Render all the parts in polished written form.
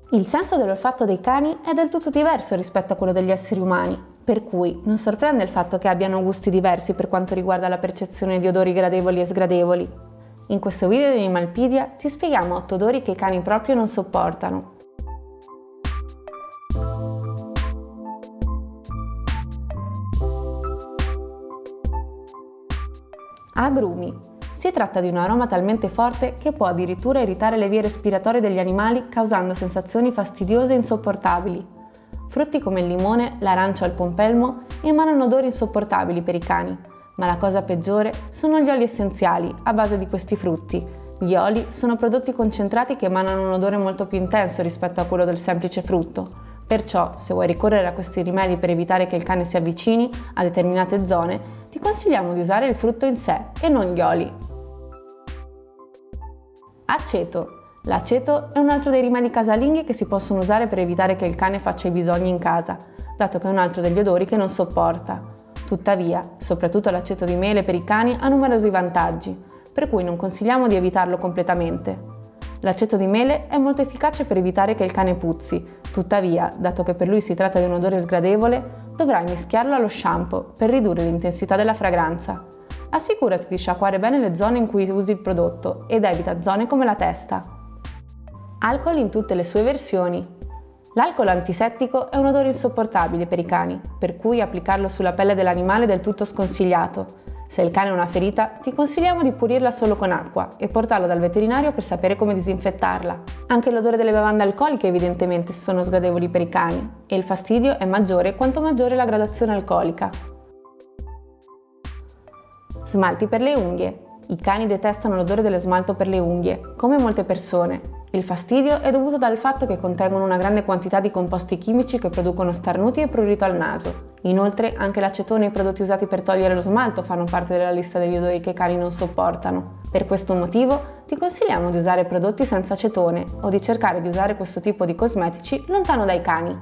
Il senso dell'olfatto dei cani è del tutto diverso rispetto a quello degli esseri umani, per cui non sorprende il fatto che abbiano gusti diversi per quanto riguarda la percezione di odori gradevoli e sgradevoli. In questo video di Animalpedia ti spieghiamo 8 odori che i cani proprio non sopportano. Agrumi. Si tratta di un aroma talmente forte che può addirittura irritare le vie respiratorie degli animali, causando sensazioni fastidiose e insopportabili. Frutti come il limone, l'arancia o il pompelmo emanano odori insopportabili per i cani, ma la cosa peggiore sono gli oli essenziali a base di questi frutti. Gli oli sono prodotti concentrati che emanano un odore molto più intenso rispetto a quello del semplice frutto. Perciò, se vuoi ricorrere a questi rimedi per evitare che il cane si avvicini a determinate zone, ti consigliamo di usare il frutto in sé e non gli oli. Aceto. L'aceto è un altro dei rimedi casalinghi che si possono usare per evitare che il cane faccia i bisogni in casa, dato che è un altro degli odori che non sopporta. Tuttavia, soprattutto l'aceto di mele per i cani ha numerosi vantaggi, per cui non consigliamo di evitarlo completamente. L'aceto di mele è molto efficace per evitare che il cane puzzi, tuttavia, dato che per lui si tratta di un odore sgradevole, dovrai mischiarlo allo shampoo per ridurre l'intensità della fragranza. Assicurati di sciacquare bene le zone in cui usi il prodotto ed evita zone come la testa. Alcol in tutte le sue versioni. L'alcol antisettico è un odore insopportabile per i cani, per cui applicarlo sulla pelle dell'animale è del tutto sconsigliato. Se il cane ha una ferita, ti consigliamo di pulirla solo con acqua e portarlo dal veterinario per sapere come disinfettarla. Anche l'odore delle bevande alcoliche evidentemente sono sgradevoli per i cani e il fastidio è maggiore quanto maggiore la gradazione alcolica. Smalti per le unghie. I cani detestano l'odore dello smalto per le unghie, come molte persone. Il fastidio è dovuto dal fatto che contengono una grande quantità di composti chimici che producono starnuti e prurito al naso. Inoltre, anche l'acetone e i prodotti usati per togliere lo smalto fanno parte della lista degli odori che i cani non sopportano. Per questo motivo, ti consigliamo di usare prodotti senza acetone o di cercare di usare questo tipo di cosmetici lontano dai cani.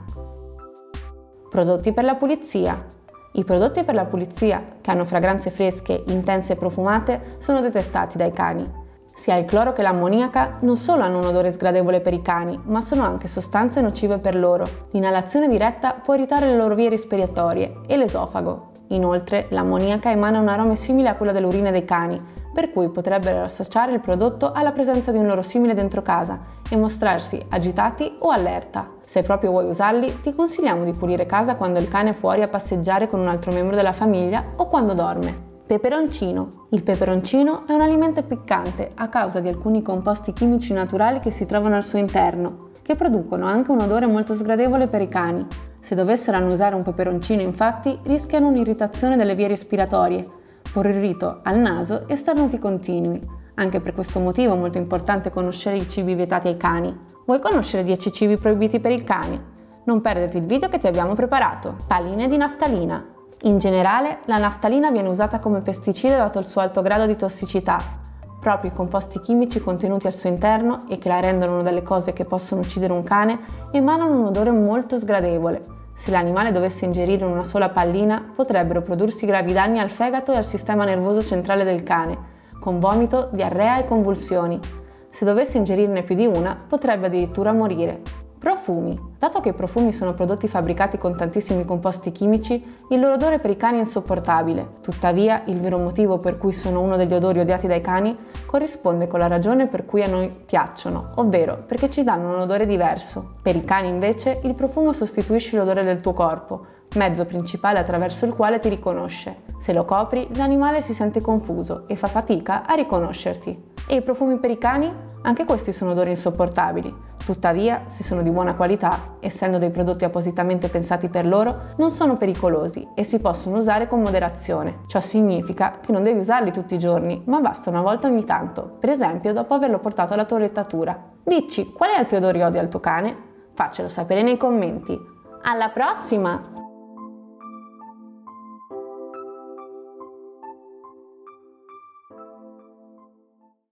Prodotti per la pulizia. I prodotti per la pulizia, che hanno fragranze fresche, intense e profumate, sono detestati dai cani. Sia il cloro che l'ammoniaca non solo hanno un odore sgradevole per i cani, ma sono anche sostanze nocive per loro. L'inalazione diretta può irritare le loro vie respiratorie e l'esofago. Inoltre, l'ammoniaca emana un aroma simile a quello dell'urina dei cani, per cui potrebbero associare il prodotto alla presenza di un loro simile dentro casa e mostrarsi agitati o allerta. Se proprio vuoi usarli, ti consigliamo di pulire casa quando il cane è fuori a passeggiare con un altro membro della famiglia o quando dorme. Peperoncino. Il peperoncino è un alimento piccante a causa di alcuni composti chimici naturali che si trovano al suo interno, che producono anche un odore molto sgradevole per i cani. Se dovessero annusare un peperoncino, infatti, rischiano un'irritazione delle vie respiratorie, prurito al naso e starnuti continui. Anche per questo motivo è molto importante conoscere i cibi vietati ai cani. Vuoi conoscere 10 cibi proibiti per il cane? Non perderti il video che ti abbiamo preparato. Paline di naftalina. In generale, la naftalina viene usata come pesticida dato il suo alto grado di tossicità. Proprio i composti chimici contenuti al suo interno e che la rendono una delle cose che possono uccidere un cane emanano un odore molto sgradevole. Se l'animale dovesse ingerire una sola pallina, potrebbero prodursi gravi danni al fegato e al sistema nervoso centrale del cane, con vomito, diarrea e convulsioni. Se dovesse ingerirne più di una, potrebbe addirittura morire. Profumi. Dato che i profumi sono prodotti fabbricati con tantissimi composti chimici, il loro odore per i cani è insopportabile. Tuttavia, il vero motivo per cui sono uno degli odori odiati dai cani corrisponde con la ragione per cui a noi piacciono, ovvero perché ci danno un odore diverso. Per i cani, invece, il profumo sostituisce l'odore del tuo corpo, mezzo principale attraverso il quale ti riconosce. Se lo copri, l'animale si sente confuso e fa fatica a riconoscerti. E i profumi per i cani? Anche questi sono odori insopportabili. Tuttavia, se sono di buona qualità, essendo dei prodotti appositamente pensati per loro, non sono pericolosi e si possono usare con moderazione. Ciò significa che non devi usarli tutti i giorni, ma basta una volta ogni tanto, per esempio dopo averlo portato alla toilettatura. Dici, quali altri odori odi al tuo cane? Faccelo sapere nei commenti. Alla prossima!